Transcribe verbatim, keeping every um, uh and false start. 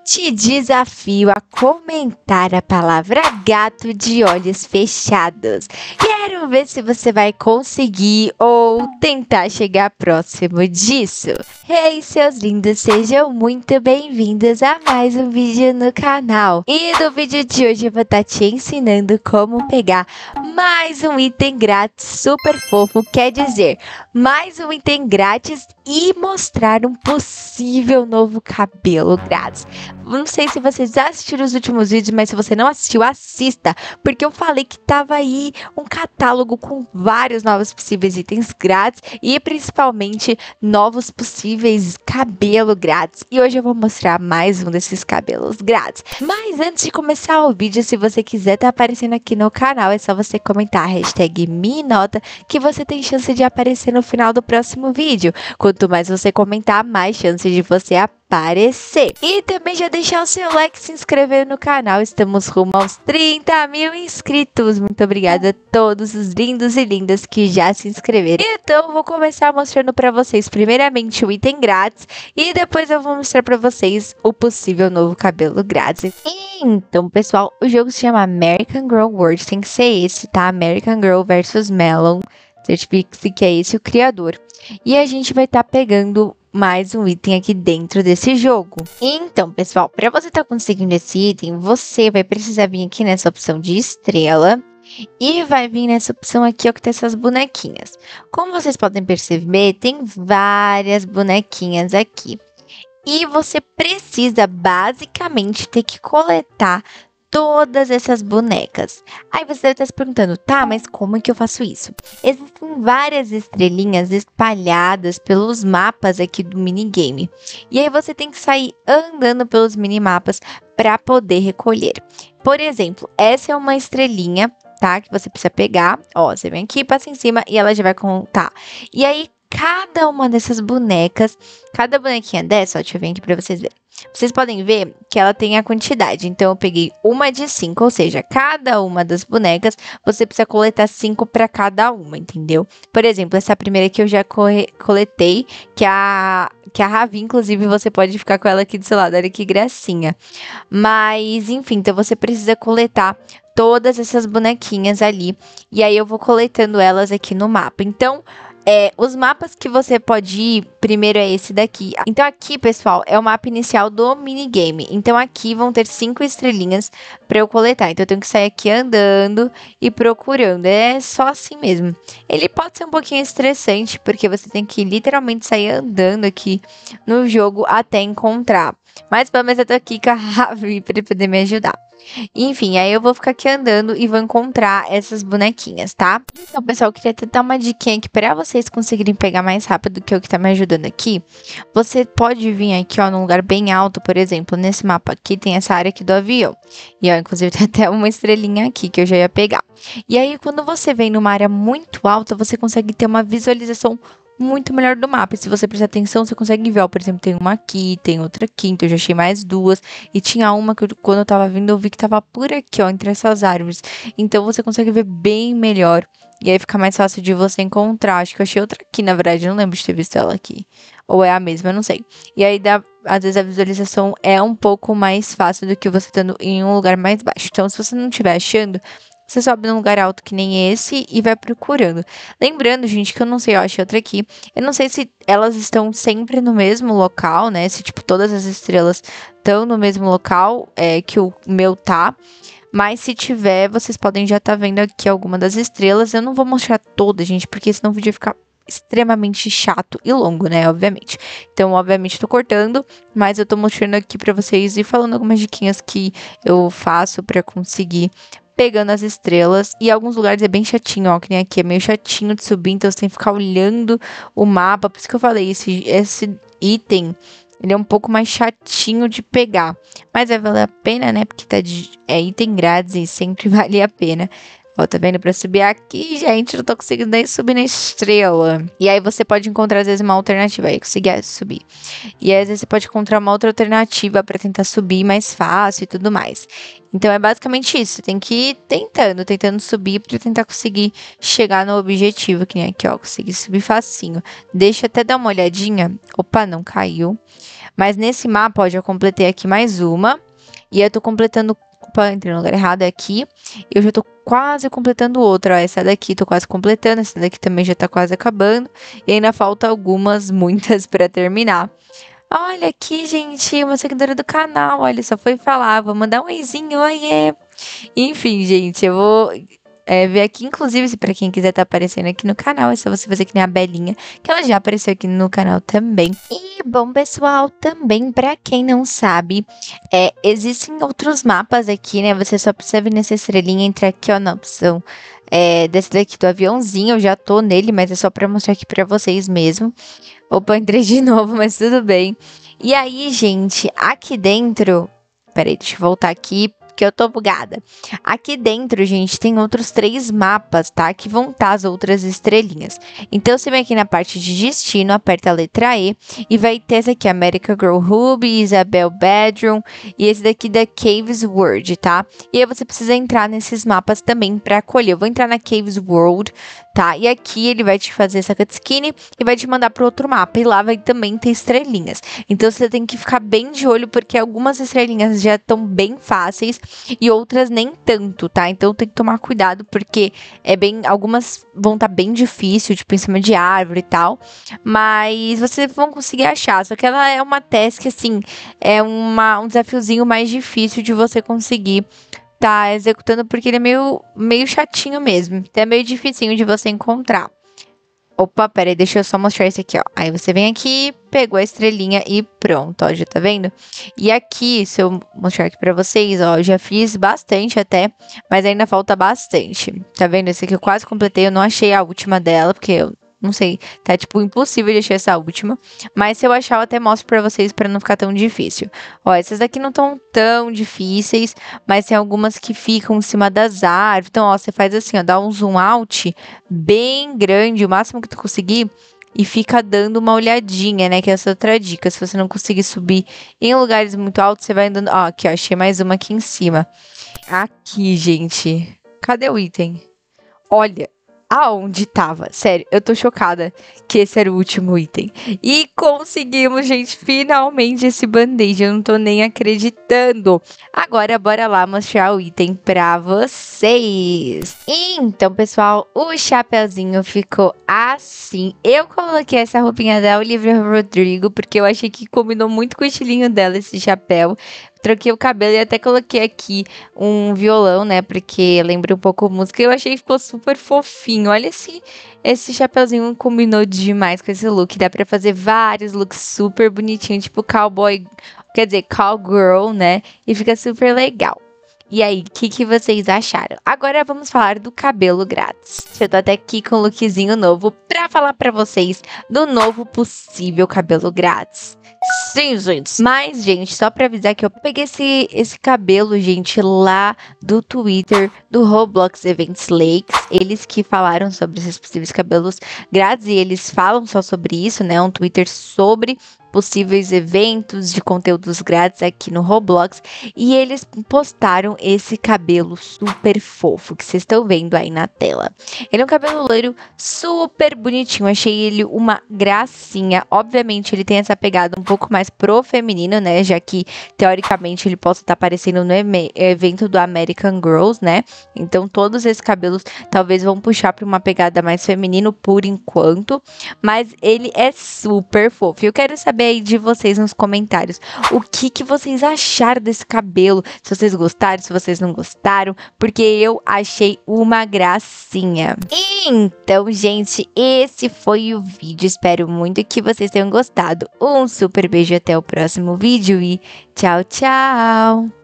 Te desafio a comentar a palavra gato de olhos fechados. Quero ver se você vai conseguir ou tentar chegar próximo disso. Hey, seus lindos, sejam muito bem-vindos a mais um vídeo no canal. E no vídeo de hoje eu vou estar te ensinando como pegar mais um item grátis super fofo, quer dizer, mais um item grátis e mostrar um possível novo cabelo grátis. Não sei se vocês já assistiram os últimos vídeos, mas se você não assistiu, assista, porque eu falei que tava aí um catálogo com vários novos possíveis itens grátis e principalmente novos possíveis cabelo grátis. E hoje eu vou mostrar mais um desses cabelos grátis. Mas antes de começar o vídeo, se você quiser estar aparecendo aqui no canal, é só você comentar a hashtag MeNota que você tem chance de aparecer no final do próximo vídeo. Quanto mais você comentar, mais chance de você aparecer. E também já deixar o seu like e se inscrever no canal. Estamos rumo aos trinta mil inscritos. Muito obrigada a todos os lindos e lindas que já se inscreveram. Então, vou começar mostrando para vocês primeiramente o item grátis e depois eu vou mostrar para vocês o possível novo cabelo grátis. Então, pessoal, o jogo se chama American Girl World. Tem que ser esse, tá? American Girl versus Melon. Certifique-se que é esse o criador. E a gente vai estar tá pegando mais um item aqui dentro desse jogo. Então, pessoal, para você estar tá conseguindo esse item, você vai precisar vir aqui nessa opção de estrela e vai vir nessa opção aqui, ó, que tem essas bonequinhas. Como vocês podem perceber, tem várias bonequinhas aqui. E você precisa, basicamente, ter que coletar todas essas bonecas. Aí você deve estar se perguntando, tá, mas como é que eu faço isso? Existem várias estrelinhas espalhadas pelos mapas aqui do minigame. E aí você tem que sair andando pelos minimapas para poder recolher. Por exemplo, essa é uma estrelinha, tá, que você precisa pegar. Ó, você vem aqui, passa em cima e ela já vai contar. E aí, cada uma dessas bonecas, cada bonequinha dessa, ó, deixa eu ver aqui para vocês verem. Vocês podem ver que ela tem a quantidade, então eu peguei uma de cinco, ou seja, cada uma das bonecas você precisa coletar cinco para cada uma, entendeu? Por exemplo, essa primeira aqui eu já coletei, que a, que a Ravi, inclusive, você pode ficar com ela aqui do seu lado, olha que gracinha. Mas, enfim, então você precisa coletar todas essas bonequinhas ali, e aí eu vou coletando elas aqui no mapa. Então, É, os mapas que você pode ir, primeiro é esse daqui. Então aqui, pessoal, é o mapa inicial do minigame. Então aqui vão ter cinco estrelinhas para eu coletar. Então eu tenho que sair aqui andando e procurando. É só assim mesmo. Ele pode ser um pouquinho estressante, porque você tem que literalmente sair andando aqui no jogo até encontrar. Mas pelo menos eu tô aqui com a Ravi para poder me ajudar. Enfim, aí eu vou ficar aqui andando e vou encontrar essas bonequinhas, tá? Então, pessoal, eu queria te dar uma diquinha aqui para vocês conseguirem pegar mais rápido, que é o que tá me ajudando aqui. Você pode vir aqui, ó, num lugar bem alto, por exemplo, nesse mapa aqui tem essa área aqui do avião. E, ó, inclusive tem até uma estrelinha aqui que eu já ia pegar. E aí, quando você vem numa área muito alta, você consegue ter uma visualização muito melhor do mapa. E se você prestar atenção, você consegue ver, ó, por exemplo, tem uma aqui, tem outra aqui, então eu já achei mais duas. E tinha uma que eu, quando eu tava vindo, eu vi que tava por aqui, ó, entre essas árvores. Então você consegue ver bem melhor. E aí fica mais fácil de você encontrar. Acho que eu achei outra aqui, na verdade, eu não lembro de ter visto ela aqui. Ou é a mesma, eu não sei. E aí, dá, às vezes, a visualização é um pouco mais fácil do que você estando em um lugar mais baixo. Então, se você não estiver achando, você sobe num lugar alto que nem esse e vai procurando. Lembrando, gente, que eu não sei, eu achei outra aqui. Eu não sei se elas estão sempre no mesmo local, né? Se, tipo, todas as estrelas estão no mesmo local é, que o meu tá. Mas se tiver, vocês podem já estar tá vendo aqui alguma das estrelas. Eu não vou mostrar todas, gente, porque senão o vídeo vai ficar extremamente chato e longo, né, obviamente. Então, obviamente, tô cortando, mas eu tô mostrando aqui pra vocês e falando algumas diquinhas que eu faço pra conseguir pegando as estrelas. E alguns lugares é bem chatinho, ó, que nem aqui, é meio chatinho de subir, então você tem que ficar olhando o mapa. Por isso que eu falei, esse, esse item, ele é um pouco mais chatinho de pegar. Mas vai valer a pena, né, porque tá de, é item grátis e sempre vale a pena. Ó, tá vendo? Pra subir aqui, gente, não tô conseguindo nem subir na estrela. E aí você pode encontrar, às vezes, uma alternativa. Aí, conseguir subir. E aí, às vezes, você pode encontrar uma outra alternativa pra tentar subir mais fácil e tudo mais. Então, é basicamente isso. Você tem que ir tentando, tentando subir pra tentar conseguir chegar no objetivo. Que nem aqui, ó, conseguir subir facinho. Deixa eu até dar uma olhadinha. Opa, não caiu. Mas nesse mapa, ó, eu já completei aqui mais uma. E eu tô completando... Opa, entrei no lugar errado, é aqui. Eu já tô quase completando outra, ó. Essa daqui tô quase completando, essa daqui também já tá quase acabando. E ainda falta algumas, muitas pra terminar. Olha aqui, gente, uma seguidora do canal, olha, só foi falar, vou mandar um oizinho, oiê. Enfim, gente, eu vou é, ver aqui, inclusive, se pra quem quiser tá aparecendo aqui no canal, é só você fazer que nem a Belinha, que ela já apareceu aqui no canal também. E, bom, pessoal, também, pra quem não sabe, é, existem outros mapas aqui, né, você só precisa vir nessa estrelinha, entrar aqui, ó, na opção é, desse daqui do aviãozinho, eu já tô nele, mas é só pra mostrar aqui pra vocês mesmo. Opa, entrei de novo, mas tudo bem. E aí, gente, aqui dentro... Peraí, deixa eu voltar aqui, porque eu tô bugada. Aqui dentro, gente, tem outros três mapas, tá? Que vão estar as outras estrelinhas. Então, você vem aqui na parte de destino, aperta a letra E, e vai ter esse aqui, America Girl Ruby, Isabel Bedroom, e esse daqui da Caves World, tá? E aí, você precisa entrar nesses mapas também pra colher. Eu vou entrar na Caves World, tá? E aqui ele vai te fazer essa cutscene e vai te mandar para outro mapa. E lá vai também ter estrelinhas. Então você tem que ficar bem de olho, porque algumas estrelinhas já estão bem fáceis e outras nem tanto, tá? Então tem que tomar cuidado, porque é bem, algumas vão estar tá bem difícil, tipo em cima de árvore e tal. Mas vocês vão conseguir achar. Só que ela é uma task, assim, é uma, um desafiozinho mais difícil de você conseguir tá executando, porque ele é meio, meio chatinho mesmo. Então é meio dificinho de você encontrar. Opa, peraí, deixa eu só mostrar esse aqui, ó. Aí você vem aqui, pegou a estrelinha e pronto, ó, já tá vendo? E aqui, se eu mostrar aqui pra vocês, ó, eu já fiz bastante até, mas ainda falta bastante. Tá vendo? Esse aqui eu quase completei, eu não achei a última dela, porque eu não sei, tá tipo impossível de achar essa última. Mas se eu achar, eu até mostro pra vocês pra não ficar tão difícil. Ó, essas daqui não estão tão difíceis, mas tem algumas que ficam em cima das árvores. Então, ó, você faz assim, ó, dá um zoom out bem grande, o máximo que tu conseguir, e fica dando uma olhadinha, né? Que é essa outra dica. Se você não conseguir subir em lugares muito altos, você vai andando... Ó, aqui, ó, achei mais uma aqui em cima. Aqui, gente. Cadê o item? Olha... Aonde tava? Sério, eu tô chocada que esse era o último item. E conseguimos, gente, finalmente esse band-aid. Eu não tô nem acreditando. Agora, bora lá mostrar o item pra vocês. Então, pessoal, o chapeuzinho ficou assim. Eu coloquei essa roupinha da Olivia Rodrigo, porque eu achei que combinou muito com o estilinho dela, esse chapéu. Troquei o cabelo e até coloquei aqui um violão, né? Porque lembra um pouco música. Eu achei que ficou super fofinho. Olha esse, esse chapeuzinho combinou demais com esse look. Dá pra fazer vários looks super bonitinhos, tipo cowboy, quer dizer, cowgirl, né? E fica super legal. E aí, o que, que vocês acharam? Agora vamos falar do cabelo grátis. Eu tô até aqui com um lookzinho novo pra falar pra vocês do novo possível cabelo grátis. Sim, gente. Mas, gente, só pra avisar que eu peguei esse, esse cabelo, gente, lá do Twitter do Roblox Events Lakes. Eles que falaram sobre esses possíveis cabelos grátis e eles falam só sobre isso, né? Um Twitter sobre possíveis eventos de conteúdos grátis aqui no Roblox. E eles postaram esse cabelo super fofo que vocês estão vendo aí na tela. Ele é um cabelo loiro super bonitinho. Achei ele uma gracinha. Obviamente, ele tem essa pegada um pouco mais pro feminino, né? Já que, teoricamente, ele possa estar aparecendo no evento do American Girls, né? Então, todos esses cabelos talvez vão puxar para uma pegada mais feminino por enquanto. Mas ele é super fofo. Eu quero saber aí de vocês nos comentários o que, que vocês acharam desse cabelo. Se vocês gostaram, se vocês não gostaram. Porque eu achei uma gracinha. Então, gente, esse foi o vídeo. Espero muito que vocês tenham gostado. Um super beijo, até o próximo vídeo e tchau, tchau!